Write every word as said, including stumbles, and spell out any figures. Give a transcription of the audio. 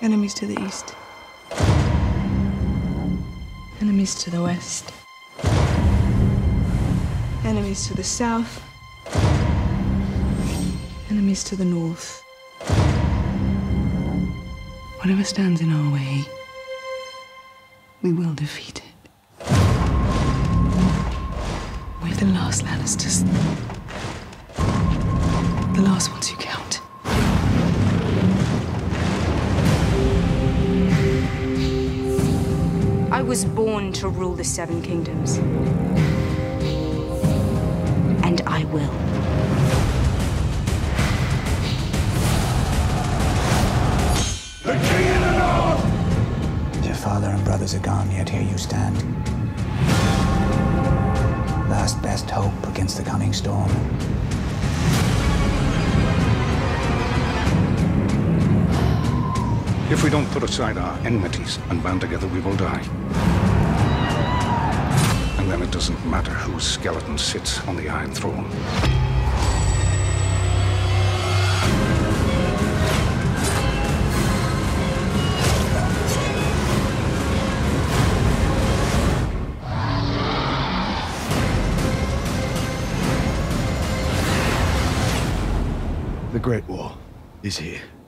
Enemies to the east. Enemies to the west. Enemies to the south. Enemies to the north. Whatever stands in our way, we will defeat it. We're the last Lannisters. The last ones who count. I was born to rule the Seven Kingdoms. And I will. The King in the North! Your father and brothers are gone, yet here you stand. Last best hope against the coming storm. If we don't put aside our enmities and band together, we will die. And then it doesn't matter whose skeleton sits on the Iron Throne. The Great War is here.